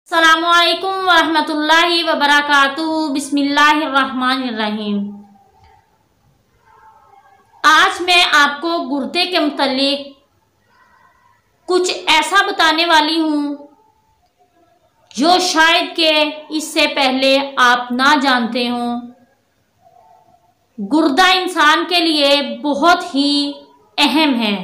अस्सलामुअलैकुम वरहमतुल्लाहि वबरकातुहू। बिस्मिल्लाहिर्रहमानिर्रहीम। आज मैं आपको गुर्दे के मुतालिक कुछ ऐसा बताने वाली हूँ जो शायद के इससे पहले आप ना जानते हों। गुर्दा इंसान के लिए बहुत ही अहम है।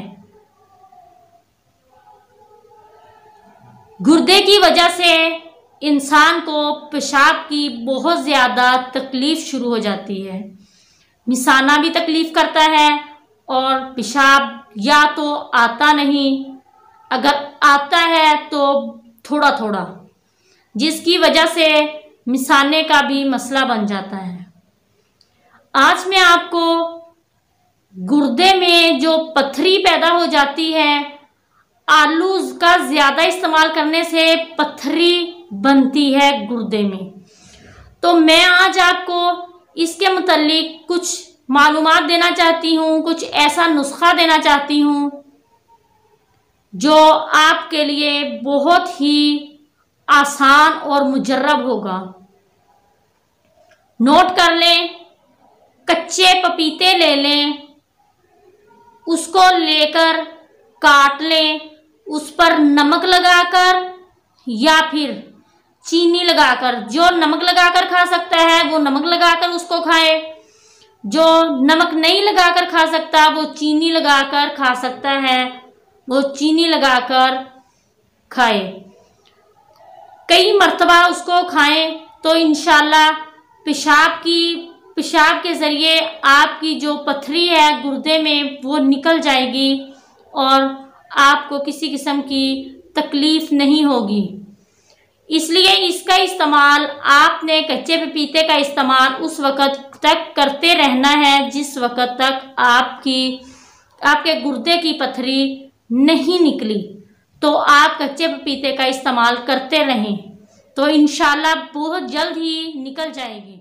गुर्दे की वजह से इंसान को पेशाब की बहुत ज़्यादा तकलीफ़ शुरू हो जाती है। मिसाना भी तकलीफ़ करता है और पेशाब या तो आता नहीं, अगर आता है तो थोड़ा थोड़ा, जिसकी वजह से मिसाने का भी मसला बन जाता है। आज मैं आपको गुर्दे में जो पथरी पैदा हो जाती है, आलू का ज़्यादा इस्तेमाल करने से पथरी बनती है गुर्दे में, तो मैं आज आपको इसके मुतालिक कुछ मालूमात देना चाहती हूँ, कुछ ऐसा नुस्खा देना चाहती हूँ जो आपके लिए बहुत ही आसान और मुजर्रब होगा। नोट कर लें, कच्चे पपीते ले लें, उसको लेकर काट लें, उस पर नमक लगाकर या फिर चीनी लगाकर, जो नमक लगाकर खा सकता है वो नमक लगाकर उसको खाए, जो नमक नहीं लगाकर खा सकता वो चीनी लगाकर खा सकता है, वो चीनी लगाकर खाए। कई मर्तबा उसको खाएं तो इंशाल्लाह पेशाब के ज़रिए आपकी जो पथरी है गुर्दे में वो निकल जाएगी और आपको किसी किस्म की तकलीफ़ नहीं होगी। इसलिए इसका इस्तेमाल आपने कच्चे पपीते का इस्तेमाल उस वक़्त तक करते रहना है जिस वक़्त तक आपके गुर्दे की पथरी नहीं निकली। तो आप कच्चे पपीते का इस्तेमाल करते रहें तो इंशाल्लाह बहुत जल्द ही निकल जाएगी।